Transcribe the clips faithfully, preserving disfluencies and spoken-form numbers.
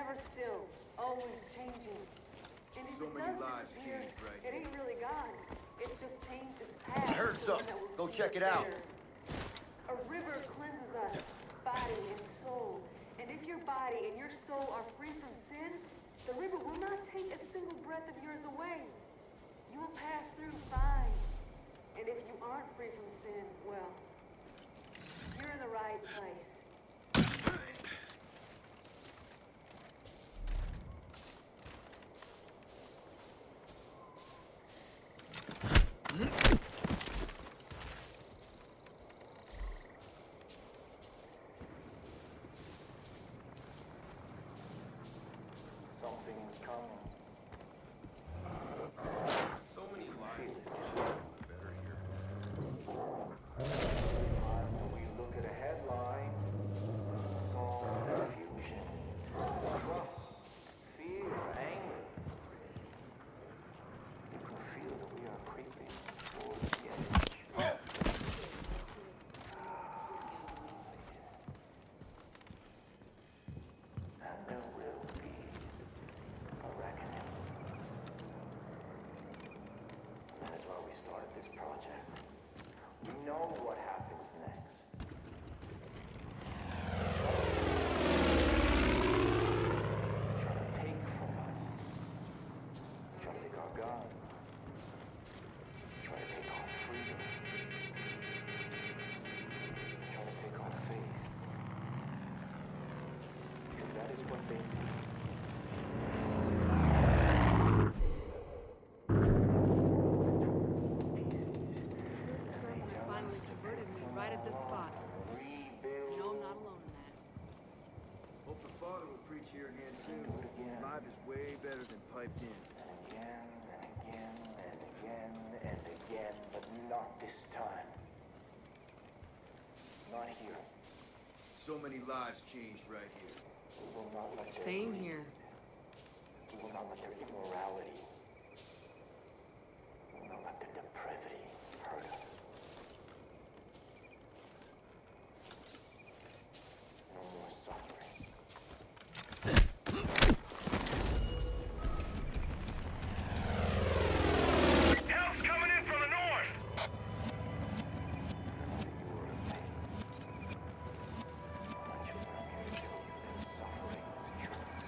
never still, always changing. And if So it many does lives disappear, changed right it here. ain't really gone. It's just changed its path. I heard to one something. that will Go see check it out. better. A river cleanses us, body and soul. And if your body and your soul are free from sin, the river will not take a single breath of yours away. You will pass through fine. And if you aren't free from sin, well, you're in the right place. Something's coming. So many lives. Better here. When we look at a headline, it's all confusion, trust, fear, anger. You can feel that we are creeping towards the edge. And there will be a reckoning. That is why we started this project. We know what happens next. They're trying to take from us. They're trying to take our God. They're trying to take our freedom. They're trying to take our faith. Because that is what they do. Finally converted me right at this spot. Rebuild. No, I'm not alone in that. Hope the father will preach here again soon. Do it again. Live is way better than piped in. And again, and again, and again, and again, but not this time. Not here. So many lives changed right here. We will not let their Same greed, here. We will not let their immorality. We will not let their depravity hurt us. No more suffering. Help's coming in from the north! That you were in pain. My children, I'm here to tell you that suffering is a choice.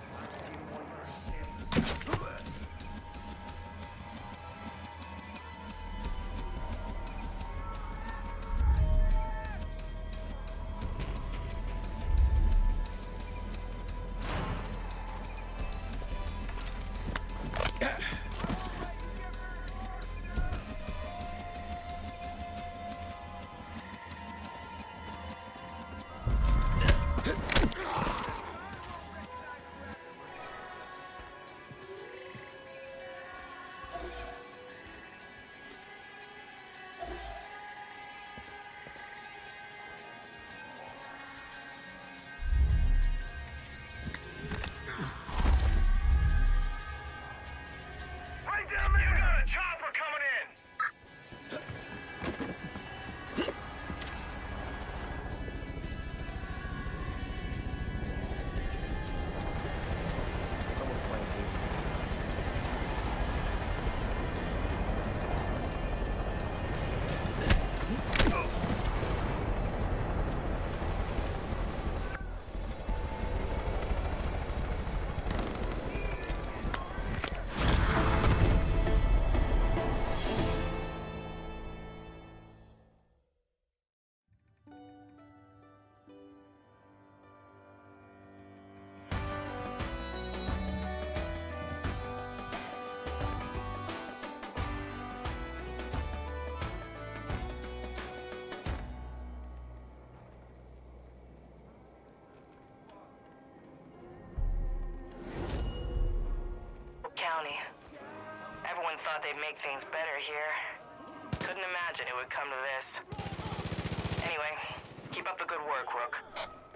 Right down there! You got a chopper coming in! Someone's playing music. County. Everyone thought they'd make things better here. Couldn't imagine it would come to this. Anyway, keep up the good work, Rook.